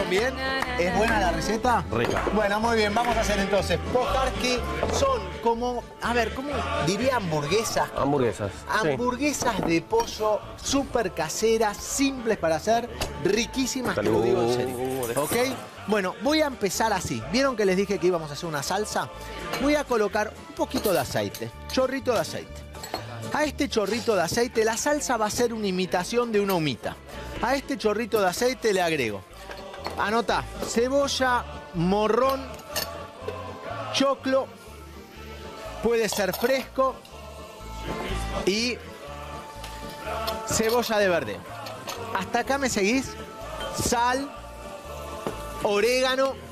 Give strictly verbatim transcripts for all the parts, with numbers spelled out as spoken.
¿Salieron bien? ¿Es buena la receta? Rica. Bueno, muy bien, vamos a hacer entonces pojarki. Son como, a ver, ¿cómo diría hamburguesas? Hamburguesas. Hamburguesas sí. de pollo súper caseras, simples para hacer, riquísimas, te lo digo en serio. ¿Ok? Bueno, voy a empezar así. ¿Vieron que les dije que íbamos a hacer una salsa? Voy a colocar un poquito de aceite, chorrito de aceite. A este chorrito de aceite, la salsa va a ser una imitación de una humita. A este chorrito de aceite le agrego, anota, cebolla, morrón, choclo, puede ser fresco y cebolla de verdeo. ¿Hasta acá me seguís? Sal, orégano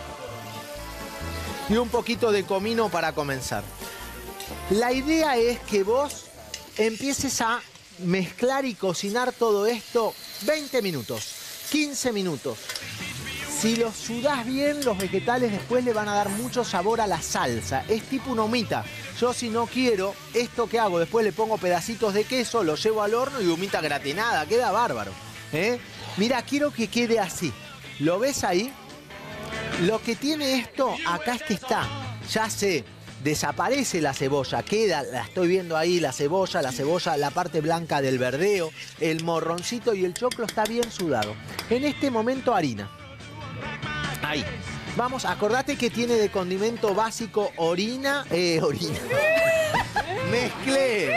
y un poquito de comino para comenzar. La idea es que vos empieces a mezclar y cocinar todo esto veinte minutos, quince minutos. Si los sudás bien, los vegetales después le van a dar mucho sabor a la salsa. Es tipo una humita. Yo si no quiero, esto que hago, después le pongo pedacitos de queso, lo llevo al horno y humita gratinada. Queda bárbaro. ¿eh? Mira, quiero que quede así. ¿Lo ves ahí? Lo que tiene esto acá es que está, ya sé, desaparece la cebolla, queda, la estoy viendo ahí, la cebolla, la cebolla, la parte blanca del verdeo, el morroncito y el choclo está bien sudado. En este momento harina. Ahí. Vamos, acordate que tiene de condimento básico orina, eh, orina. Mezclé.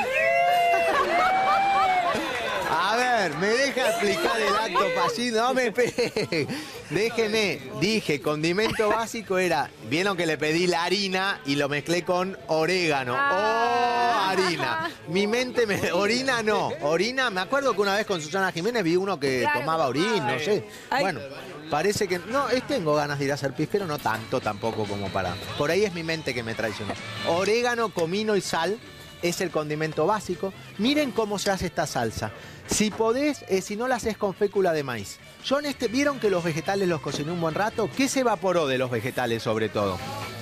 A ver, me deja explicar el acto fallido, no me pegue. Déjeme, dije, condimento básico era, vieron que le pedí la harina y lo mezclé con orégano. ¡Oh, harina! Mi mente me... Orina no, orina, me acuerdo que una vez con Susana Jiménez vi uno que claro, tomaba orina, no sé. Bueno, parece que... No, es, tengo ganas de ir a hacer pis, pero no tanto tampoco como para... Por ahí es mi mente que me traicionó. Orégano, comino y sal es el condimento básico. Miren cómo se hace esta salsa. Si podés, eh, si no la haces con fécula de maíz. Yo en este, ¿vieron que los vegetales los cociné un buen rato? ¿Qué se evaporó de los vegetales sobre todo?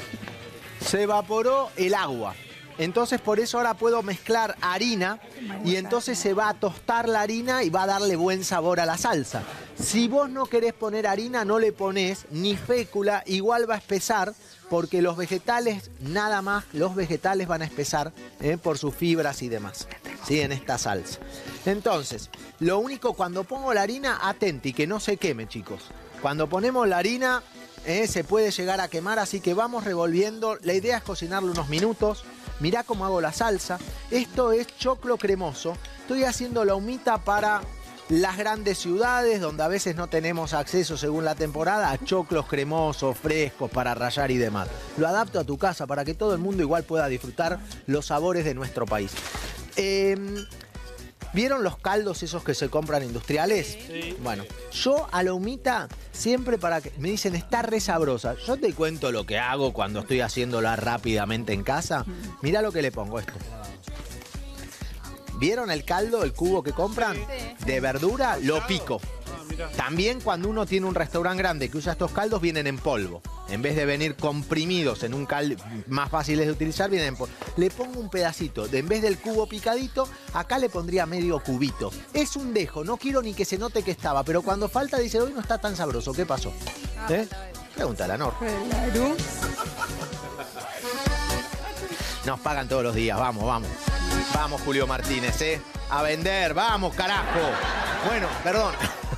Se evaporó el agua. Entonces por eso ahora puedo mezclar harina y entonces se va a tostar la harina y va a darle buen sabor a la salsa. Si vos no querés poner harina, no le ponés ni fécula, igual va a espesar porque los vegetales, nada más, los vegetales van a espesar eh, por sus fibras y demás, ¿sí? En esta salsa. Entonces, lo único, cuando pongo la harina, atenti, que no se queme, chicos. Cuando ponemos la harina, eh, se puede llegar a quemar, así que vamos revolviendo. La idea es cocinarlo unos minutos. Mirá cómo hago la salsa. Esto es choclo cremoso. Estoy haciendo la humita para las grandes ciudades, donde a veces no tenemos acceso, según la temporada, a choclos cremosos, frescos, para rallar y demás. Lo adapto a tu casa para que todo el mundo igual pueda disfrutar los sabores de nuestro país. Eh, ¿Vieron los caldos esos que se compran industriales? Sí. Bueno, yo a la humita siempre para que... Me dicen, está re sabrosa. Yo te cuento lo que hago cuando estoy haciéndola rápidamente en casa. Mirá lo que le pongo esto. ¿Vieron el caldo, el cubo que compran? Sí. De verdura, lo pico. También cuando uno tiene un restaurante grande que usa estos caldos, vienen en polvo. En vez de venir comprimidos en un caldo más fáciles de utilizar, vienen en polvo. Le pongo un pedacito, de, en vez del cubo picadito, acá le pondría medio cubito. Es un dejo, no quiero ni que se note que estaba, pero cuando falta dice, hoy no está tan sabroso, ¿qué pasó? ¿Eh? Pregúntale a Nor. Nos pagan todos los días, vamos, vamos. Vamos, Julio Martínez, ¿eh? A vender, vamos, carajo. Bueno, perdón.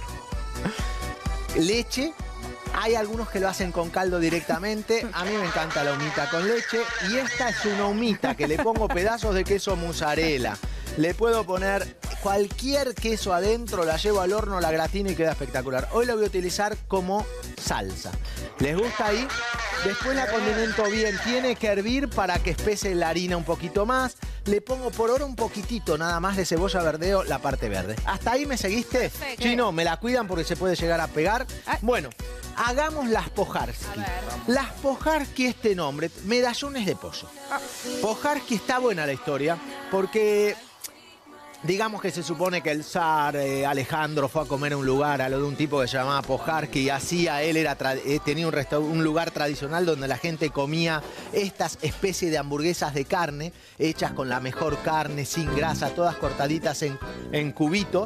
Leche, hay algunos que lo hacen con caldo directamente, a mí me encanta la humita con leche y esta es una humita que le pongo pedazos de queso mozzarella, le puedo poner cualquier queso adentro, la llevo al horno, la gratino y queda espectacular. Hoy la voy a utilizar como salsa. ¿Les gusta ahí? Después la condimento bien, tiene que hervir para que espese la harina un poquito más. Le pongo por ahora un poquitito nada más de cebolla verdeo, la parte verde. ¿Hasta ahí me seguiste? Sí, Chino, me la cuidan porque se puede llegar a pegar. Ay. Bueno, hagamos las pojarski. Las pojarski, este nombre, medallones de pollo. Ah. Pojarski está buena la historia porque... Digamos que se supone que el zar eh, Alejandro fue a comer a un lugar a lo de un tipo que se llamaba Pojarski y hacía, él era eh, tenía un, un lugar tradicional donde la gente comía estas especies de hamburguesas de carne, hechas con la mejor carne, sin grasa, todas cortaditas en, en cubitos.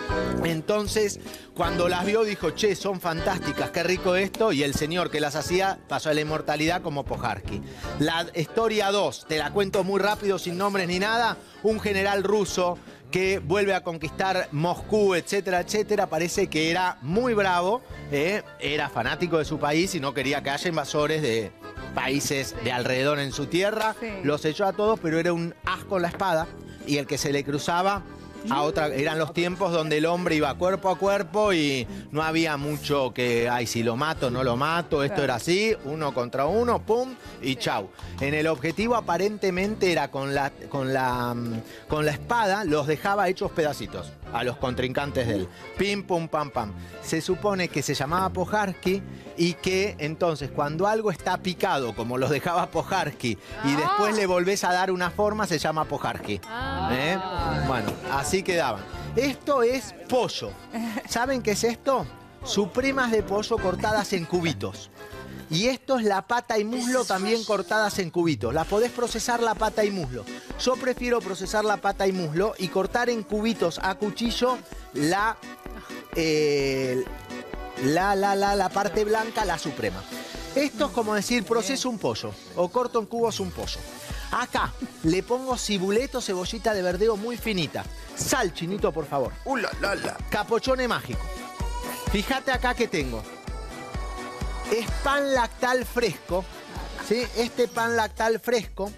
Entonces, cuando las vio, dijo, che, son fantásticas, qué rico esto. Y el señor que las hacía pasó a la inmortalidad como Pojarski. La historia dos, te la cuento muy rápido, sin nombres ni nada. Un general ruso que vuelve a conquistar Moscú, etcétera, etcétera. Parece que era muy bravo, eh, era fanático de su país y no quería que haya invasores de países de alrededor en su tierra. Sí. Los echó a todos, pero era un as con la espada. Y el que se le cruzaba a otra, eran los tiempos donde el hombre iba cuerpo a cuerpo y no había mucho que, ay, si lo mato, no lo mato, esto Claro. era así, uno contra uno, pum, y chau. En el objetivo aparentemente era con la, con la, mm, con la espada, los dejaba hechos pedacitos a los contrincantes de él. Pim, pum, pam, pam. Se supone que se llamaba Pojarski y que entonces cuando algo está picado, como los dejaba Pojarski, y después le volvés a dar una forma, se llama Pojarski. Ah. ¿Eh? Bueno, así quedaban. Esto es pollo. ¿Saben qué es esto? Supremas de pollo cortadas en cubitos. Y esto es la pata y muslo también cortadas en cubitos. La podés procesar la pata y muslo. Yo prefiero procesar la pata y muslo y cortar en cubitos a cuchillo la, eh, la, la, la, la parte blanca, la suprema. Esto es como decir, proceso un pollo o corto en cubos un pollo. Acá le pongo cibuleto, cebollita de verdeo muy finita. Sal, Chinito, por favor. Uh, la, la, la. Capochone mágico. Fíjate acá que tengo. Es pan lactal fresco. ¿Sí? Este pan lactal fresco.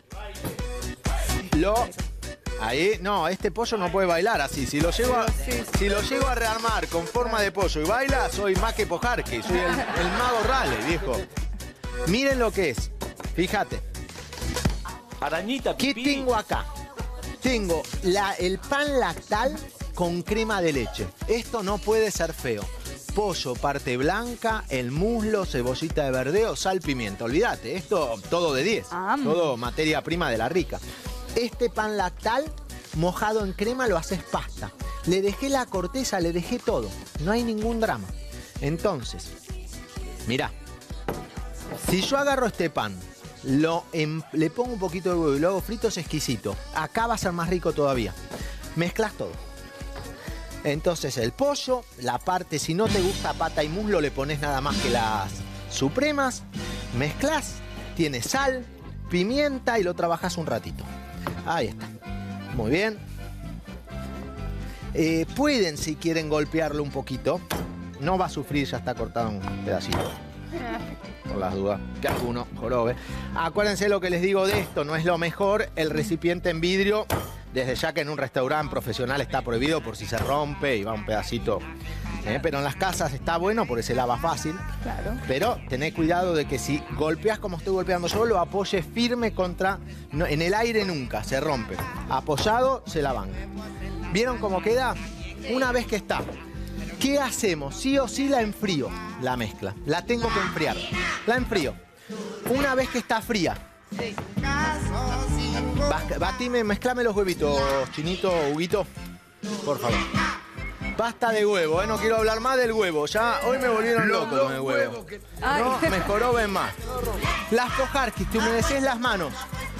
Lo... Ahí, no, este pollo no puede bailar así. Si lo llego a, Sí, sí. si lo llego a rearmar con forma de pollo y baila, soy más que Pojarski. Soy el, el mago Rale, viejo. Miren lo que es. Fíjate. Arañita, ¿Qué pipí. tengo acá? Tengo la, el pan lactal con crema de leche. Esto no puede ser feo. Pollo, parte blanca, el muslo, cebollita de verdeo, sal, pimienta. Olvídate, esto todo de diez. Ah. Todo materia prima de la rica. Este pan lactal mojado en crema lo haces pasta. Le dejé la corteza, le dejé todo. No hay ningún drama. Entonces, mirá. Si yo agarro este pan, lo em- le pongo un poquito de huevo y lo hago frito, es exquisito. Acá va a ser más rico todavía. Mezclas todo. Entonces el pollo, la parte, si no te gusta pata y muslo, le pones nada más que las supremas. Mezclas, tienes sal, pimienta y lo trabajas un ratito. Ahí está. Muy bien. Eh, pueden, si quieren, golpearlo un poquito. No va a sufrir, ya está cortado en pedacitos. Por las dudas, que alguno jorobe. Acuérdense lo que les digo de esto, no es lo mejor. El recipiente en vidrio, desde ya que en un restaurante profesional está prohibido por si se rompe y va un pedacito. ¿eh? Pero en las casas está bueno porque se lava fácil. Claro. Pero tened cuidado de que si golpeás como estoy golpeando yo, lo apoyes firme contra... no, en el aire nunca, se rompe. Apoyado, se la van. ¿Vieron cómo queda? Una vez que está... ¿Qué hacemos? Sí o sí la enfrío, la mezcla. La tengo que enfriar. La enfrío. Una vez que está fría. Bas- Batime, mezclame los huevitos, Chinito, Huguito. Por favor. Pasta de huevo, ¿eh? No quiero hablar más del huevo. Ya hoy me volvieron loco con el huevo. Ay. No, me joroben más. Las Pojarski, te humedeces las manos.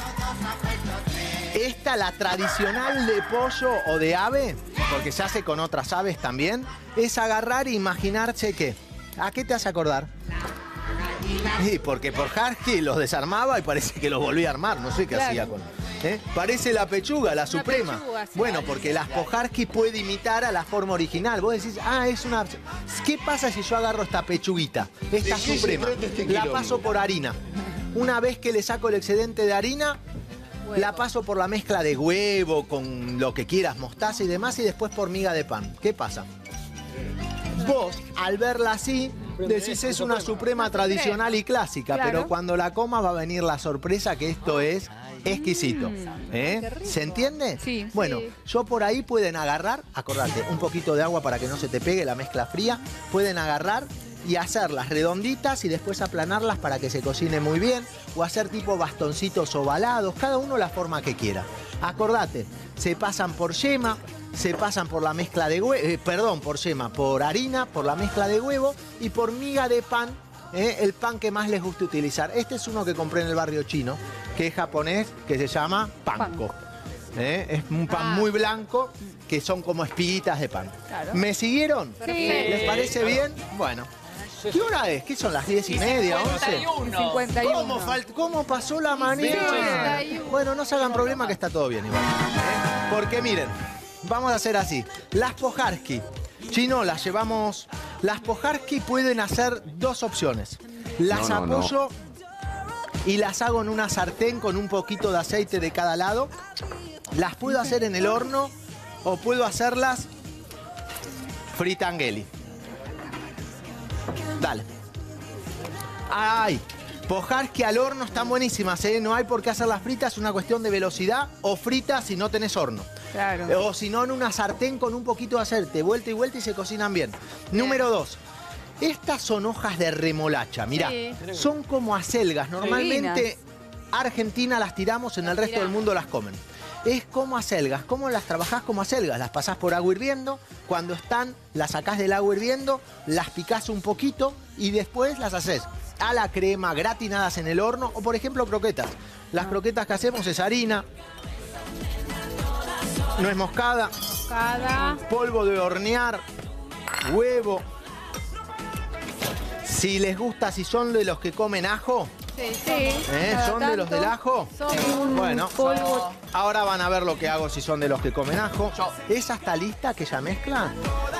Esta, la tradicional de pollo o de ave, porque se hace con otras aves también, es agarrar e imaginarse que. ¿A qué te hace acordar? Sí, porque Pojarski los desarmaba y parece que los volvía a armar, no sé qué Claro. hacía con... ¿eh? Parece la pechuga, la suprema. pechuga, sí. Bueno, porque las Pojarski puede imitar a la forma original. Vos decís, ah, es una... ¿Qué pasa si yo agarro esta pechuguita, esta ¿De qué se suprema, trata este la quilombo? paso por harina? Una vez que le saco el excedente de harina, Huevo. la paso por la mezcla de huevo, con lo que quieras, mostaza y demás, y después por miga de pan. ¿Qué pasa? Vos, al verla así, decís es una suprema tradicional y clásica, Claro. pero cuando la comas va a venir la sorpresa que esto es exquisito. ¿Eh? qué rico. ¿Se entiende? Sí. Bueno, Sí. yo por ahí pueden agarrar, acordate, un poquito de agua para que no se te pegue la mezcla fría, pueden agarrar y hacerlas redonditas y después aplanarlas para que se cocine muy bien, o hacer tipo bastoncitos ovalados, cada uno la forma que quiera. Acordate, se pasan por yema, se pasan por la mezcla de huevo, eh, perdón, por yema, por harina, por la mezcla de huevo y por miga de pan, eh, el pan que más les guste utilizar. Este es uno que compré en el barrio chino, que es japonés, que se llama panko. ¿eh? Es un pan Ah. muy blanco, que son como espiguitas de pan. Claro. ¿Me siguieron? Sí. ¿Les parece bien? Bueno. ¿Qué hora es? ¿Qué son las diez y media, once? cincuenta y uno. ¿Cómo, falt- ¿Cómo pasó la mañana? cincuenta y uno. Bueno, no se hagan problema que está todo bien igual. ¿eh? Porque miren, vamos a hacer así. Las Pojarski, Chino, las llevamos... Las Pojarski pueden hacer dos opciones. Las No, no, apoyo y las hago en una sartén con un poquito de aceite de cada lado. Las puedo hacer en el horno o puedo hacerlas fritangeli. Dale. Ay, Pojarski al horno están buenísimas, ¿eh? No hay por qué hacerlas fritas, es una cuestión de velocidad. O fritas si no tenés horno. Claro. O si no, en una sartén con un poquito de aceite, vuelta y vuelta y se cocinan bien. Número dos. Estas son hojas de remolacha, mirá. Sí. Son como acelgas. Normalmente Argentina las tiramos, en el resto Mirá. del mundo las comen. Es como acelgas. ¿Cómo las trabajás como acelgas? Las pasás por agua hirviendo. Cuando están, las sacás del agua hirviendo, las picás un poquito y después las haces a la crema, gratinadas en el horno o, por ejemplo, croquetas. Las croquetas que hacemos es harina, nuez moscada, Cada. polvo de hornear, huevo. Si les gusta, si son de los que comen ajo, Sí, sí. ¿eh? Cada ¿Son de los tanto del ajo? Son un Bueno, polvo. ahora van a ver lo que hago si son de los que comen ajo. ¿Esa está lista que ya mezcla?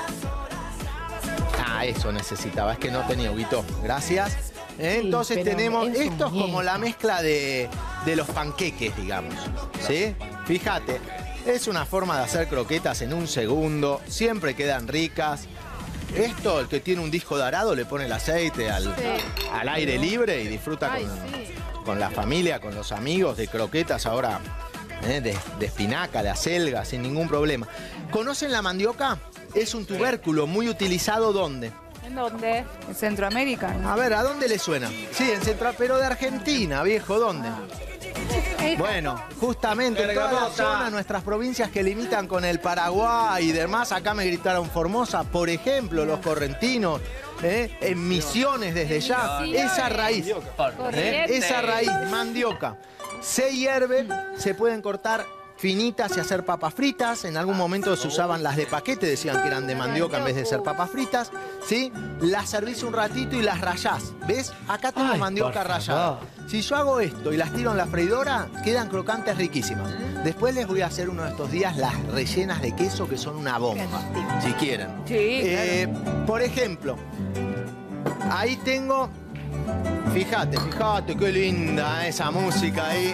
Ah, eso necesitaba, es que no tenía Huguito. Gracias. ¿Eh? Entonces pero tenemos, es esto es un como la mezcla de, de los panqueques, digamos. ¿Sí? Fíjate, es una forma de hacer croquetas en un segundo, siempre quedan ricas. Esto, el que tiene un disco dorado le pone el aceite al, Sí. al aire libre y disfruta Ay, con, sí. con la familia, con los amigos, de croquetas ahora, ¿eh? de, de espinaca, de acelga, sin ningún problema. ¿Conocen la mandioca? Es un tubérculo muy utilizado, ¿dónde? ¿En dónde? En Centroamérica. ¿no? A ver, ¿a dónde le suena? Sí, en Central, pero de Argentina, viejo, ¿dónde? Bueno, justamente en toda la zona, nuestras provincias que limitan con el Paraguay y demás, acá me gritaron Formosa, por ejemplo, los correntinos, ¿eh? En Misiones desde ya, esa raíz, ¿eh? Corriente. Esa raíz, mandioca, se hierve, se pueden cortar finitas y hacer papas fritas. En algún momento se usaban las de paquete, decían que eran de mandioca en vez de ser papas fritas, ¿sí? Las servís un ratito y las rayás, ¿ves? Acá tengo Ay, mandioca por rallada. Si yo hago esto y las tiro en la freidora, quedan crocantes riquísimas. Después les voy a hacer uno de estos días las rellenas de queso, que son una bomba, si quieren. Sí, Eh, por ejemplo, ahí tengo, fíjate, fíjate qué linda esa música ahí.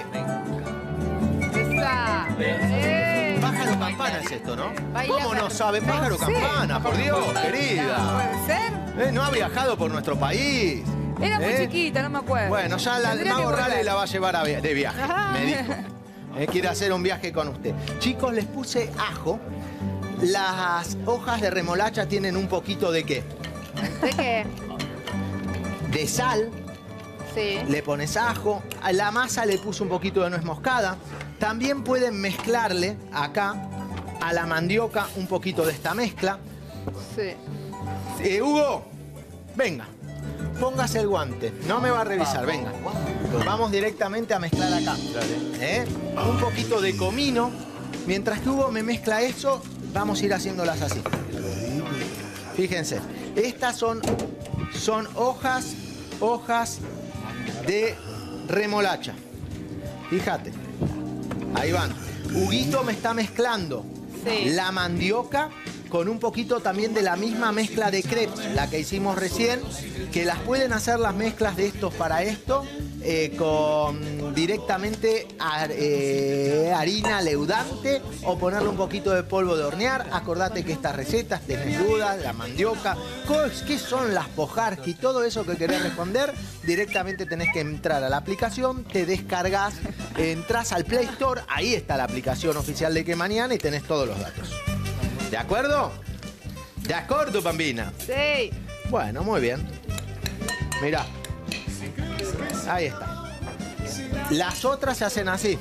Esa. Eh. Pájaro campana es esto, ¿no? Baila ¿Cómo no per- sabe? Pájaro no sé. campana, por Dios, querida. ¿Puede ser? Eh, no ha viajado por nuestro país. Era muy ¿Eh? chiquita, no me acuerdo. Bueno, ya la, el Tendría que Mago Rale volver. la va a llevar a via- de viaje, Ajá. me dijo. Eh, quiere hacer un viaje con usted. Chicos, les puse ajo. Las hojas de remolacha tienen un poquito de qué? ¿De qué? De sal, Sí. le pones ajo. A la masa le puse un poquito de nuez moscada. También pueden mezclarle acá a la mandioca un poquito de esta mezcla. Sí. Eh, Hugo, venga, póngase el guante. No me va a revisar, venga. Vamos directamente a mezclar acá. ¿Eh? Un poquito de comino. Mientras que Hugo me mezcla eso, vamos a ir haciéndolas así. Fíjense, estas son, son hojas, hojas de remolacha. Fíjate, ahí van. Huguito me está mezclando Sí. la mandioca con un poquito también de la misma mezcla de crepes, la que hicimos recién, que las pueden hacer las mezclas de estos para esto, eh, con directamente har- eh, harina leudante o ponerle un poquito de polvo de hornear. Acordate que estas recetas, tenés dudas, la mandioca, co- qué son las Pojarski, todo eso que querés responder, directamente tenés que entrar a la aplicación, te descargas, entras al Play Store, ahí está la aplicación oficial de Que Mañana y tenés todos los datos. ¿De acuerdo? ¿De acuerdo, bambina? Sí. Bueno, muy bien. Mirá. Ahí está. Las otras se hacen así.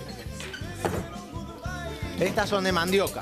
Estas son de mandioca.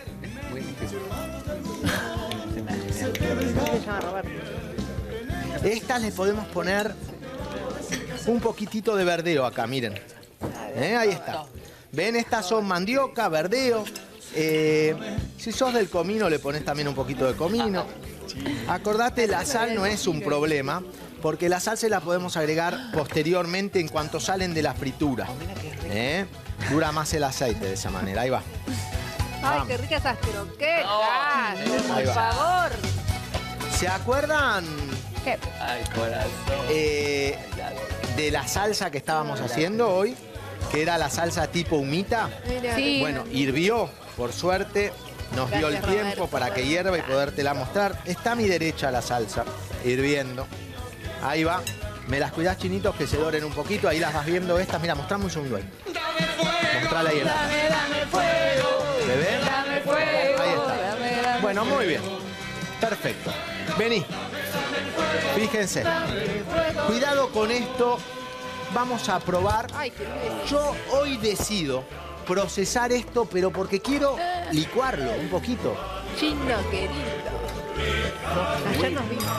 Estas le podemos poner un poquitito de verdeo acá, miren. ¿Eh? Ahí está. Ven, estas son mandioca, verdeo. Eh, si sos del comino, le pones también un poquito de comino. Acordate, la sal no es un problema, porque la sal se la podemos agregar posteriormente en cuanto salen de la fritura. ¿Eh? Dura más el aceite de esa manera. Ahí va. Ay, Vamos. qué ricas esas croquetas. Ahí Por va. favor. ¿Se acuerdan ¿Qué? Ay, corazón. eh, de la salsa que estábamos haciendo hoy? Que era la salsa tipo humita. Sí. Bueno, hirvió, por suerte. Nos dio el Gracias, tiempo Roberto. para que hierva y podértela mostrar. Está a mi derecha la salsa, hirviendo. Ahí va. Me las cuidás, chinitos, que se doren un poquito. Ahí las vas viendo estas. Mira, mostrame un segundo ahí. Mostrala ahí. Dame, dame fuego. ¿Se ve? Dame fuego. Ahí está. Dame, dame Bueno, muy bien. Perfecto. Vení. Fíjense. Cuidado con esto. Vamos a probar. Ay, qué rico. Yo hoy decido procesar esto, pero porque quiero licuarlo un poquito. Chino querido. Ayer nos vimos.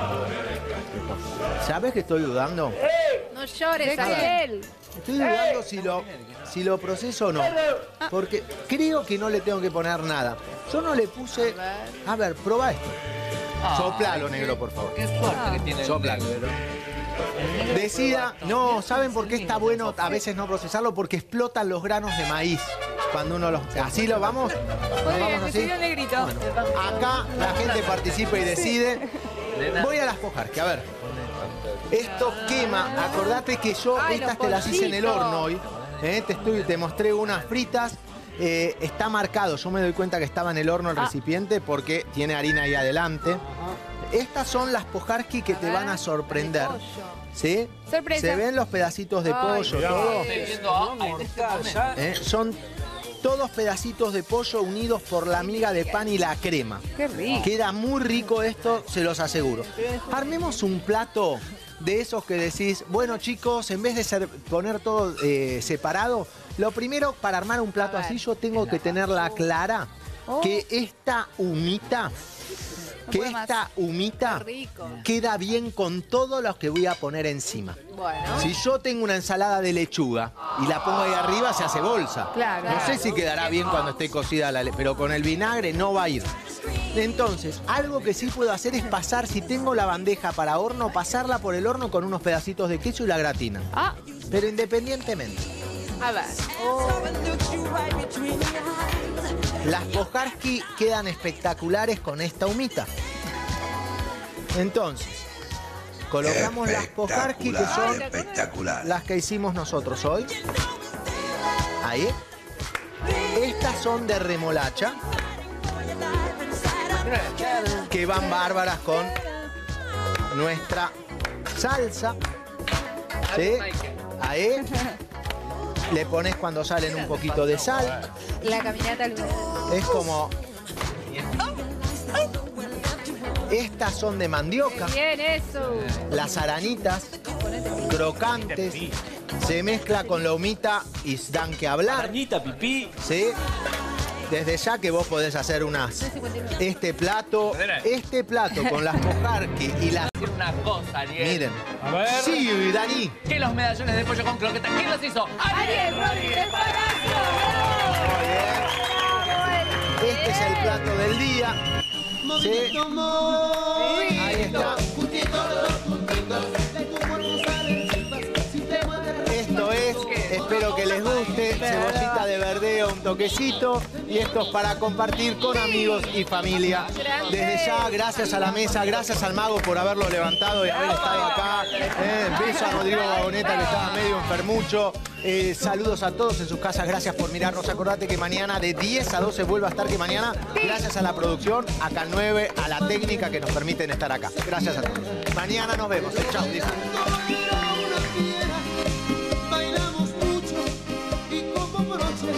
¿Sabes que estoy dudando? No llores, A ver. Ariel. Estoy dudando si lo, si lo proceso o no. Porque creo que no le tengo que poner nada. Yo no le puse... A ver, probá esto. Soplalo, negro, por favor. Qué suerte que tiene el Soplalo. negro. Decida, no, ¿saben por qué está bueno a veces no procesarlo? Porque explotan los granos de maíz cuando uno los... Así lo vamos. ¿Nos Muy bien, vamos así? decidió negrito. Acá la gente participa y decide. Voy a las pojar, que a ver. Esto quema. Acordate que yo Ay, estas los te las hice en el pollitos. horno hoy. ¿eh? Te, estoy, te mostré unas fritas. Eh, está marcado. Yo me doy cuenta que estaba en el horno el Ah. recipiente porque tiene harina ahí adelante. Estas son las pojarki que te van a sorprender. ¿Sí? Sorpresa. Se ven los pedacitos de Ay, pollo, mirá. todo. Estoy viendo a- en este momento. ¿eh? Son todos pedacitos de pollo unidos por la miga de pan y la crema. Qué rico. Queda muy rico esto, se los aseguro. Armemos un plato de esos que decís, bueno chicos, en vez de ser- poner todo eh, separado, lo primero para armar un plato A ver. así yo tengo que tenerla clara Oh. que esta humita, que puede más. esta humita Qué rico. queda bien con todo lo que voy a poner encima. Bueno. Si yo tengo una ensalada de lechuga y la pongo ahí arriba, se hace bolsa. Claro. No sé si quedará bien cuando esté cocida la lechuga, pero con el vinagre no va a ir. Entonces, algo que sí puedo hacer es pasar, si tengo la bandeja para horno, pasarla por el horno con unos pedacitos de queso y la gratina. Ah, Pero independientemente. a ver. Las pojarki quedan espectaculares con esta humita. Entonces, colocamos las pojarki que son Espectacular. las que hicimos nosotros hoy. Ahí. Estas son de remolacha, que van bárbaras con nuestra salsa. ¿Sí? Ahí. Le pones cuando salen un poquito de sal. La caminata al Es como... Estas son de mandioca. Bien, eso. Las aranitas, crocantes. Se mezcla con la humita y dan que hablar. Arañita, pipí. ¿Sí? Desde ya que vos podés hacer unas... Este plato, este plato con las pojarki y las... Decir una cosa, Ariel. Miren. A ver. Sí, Dani. Que los medallones de pollo con croqueta. ¿Quién los hizo? Ariel Rodríguez Palacio. Este es el plato del día. ¿Sí? Ahí está. Esto es, espero que les guste, cebollita de verdeo, un toquecito. Y esto es para compartir con amigos y familia. Desde ya, gracias a la mesa, gracias al mago por haberlo levantado y haber estado acá. Eh, beso a Rodrigo Baboneta que estaba medio enfermucho. Eh, saludos a todos en sus casas, gracias por mirarnos. Acordate que mañana de diez a doce vuelve a estar que mañana, gracias a la producción, acá al nueve, a la técnica que nos permiten estar acá. Gracias a todos. Mañana nos vemos. Chao. Bailamos mucho y como broche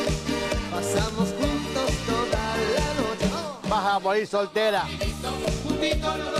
pasamos juntos toda la noche. Vas a morir soltera. Juntitos los dos.